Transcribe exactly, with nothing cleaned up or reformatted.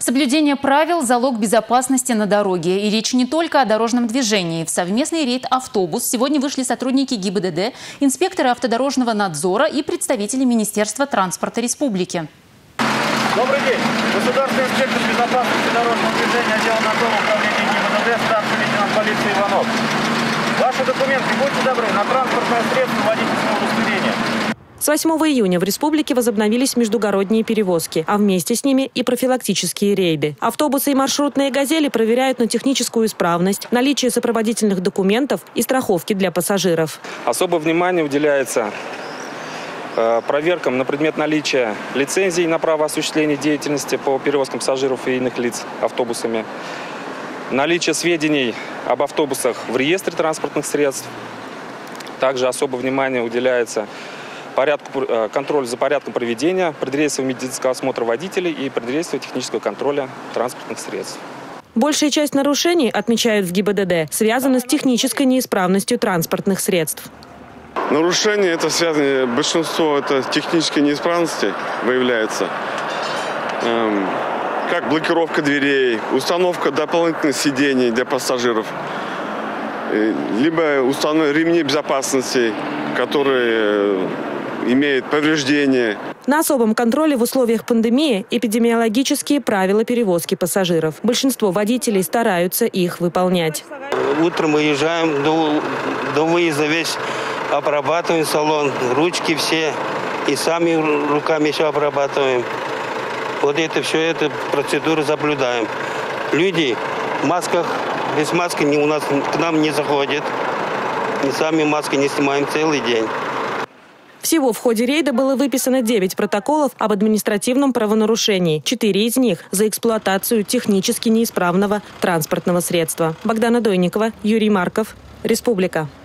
Соблюдение правил – залог безопасности на дороге. И речь не только о дорожном движении. В совместный рейд «Автобус» сегодня вышли сотрудники ГИБДД, инспекторы автодорожного надзора и представители Министерства транспорта республики. Добрый день. Государственный инспектор безопасности дорожного движения отдела надзора управления ГИБДД, старший лейтенант полиции Иванов. Ваши документы, будьте добры, на транспортное средство водительского удостоверения. С восьмого июня в республике возобновились междугородние перевозки, а вместе с ними и профилактические рейды. Автобусы и маршрутные «Газели» проверяют на техническую исправность, наличие сопроводительных документов и страховки для пассажиров. Особое внимание уделяется э, проверкам на предмет наличия лицензий на право осуществления деятельности по перевозкам пассажиров и иных лиц автобусами, наличие сведений об автобусах в реестре транспортных средств. Также особое внимание уделяется порядку, контроль за порядком проведения предрейсового медицинского осмотра водителей и предрейсового технического контроля транспортных средств. Большая часть нарушений, отмечают в ГИБДД, связана с технической неисправностью транспортных средств. Нарушения это связано, большинство это технической неисправности выявляется, эм, как блокировка дверей, установка дополнительных сидений для пассажиров, либо установка ремней безопасности, которые имеют повреждения. На особом контроле в условиях пандемии эпидемиологические правила перевозки пассажиров. Большинство водителей стараются их выполнять. Утром выезжаем, до, до выезда весь обрабатываем салон, ручки все, и сами руками все обрабатываем. Вот это все, эту процедуру соблюдаем. Люди в масках, без маски у нас к нам не заходят. И сами маски не снимаем целый день. Всего в ходе рейда было выписано девять протоколов об административном правонарушении. Четыре из них за эксплуатацию технически неисправного транспортного средства. Богдана Дойникова, Юрий Марков, Республика.